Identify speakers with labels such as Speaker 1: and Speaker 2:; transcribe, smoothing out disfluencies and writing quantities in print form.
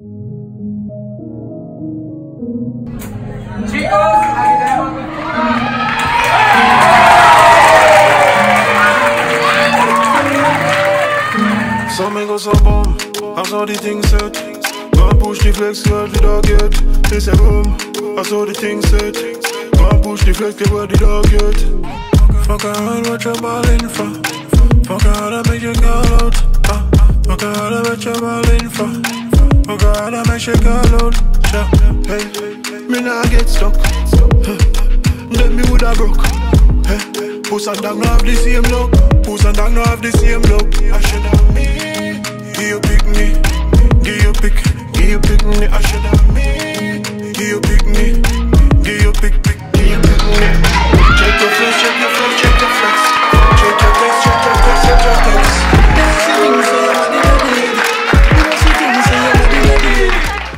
Speaker 1: Chicos, aquí tenemos Cultura.
Speaker 2: Some me go so bomb, I saw the thing set. Go and push the flex, girl, the dog get. They say boom, I saw the thing set. Go and push the flex, get where the dog get. Fuck around, what you ballin' for? Fuck around and make your girl out. Fuck around and make your ballin' for. Fuck around and make your girl out. Yeah. Hey, me nah get stuck. Then me woulda broke. Hey, puss and dog no have the same look. Puss and dog no have the same look. I shoulda me. Give you pick me. Give you pick me. I shoulda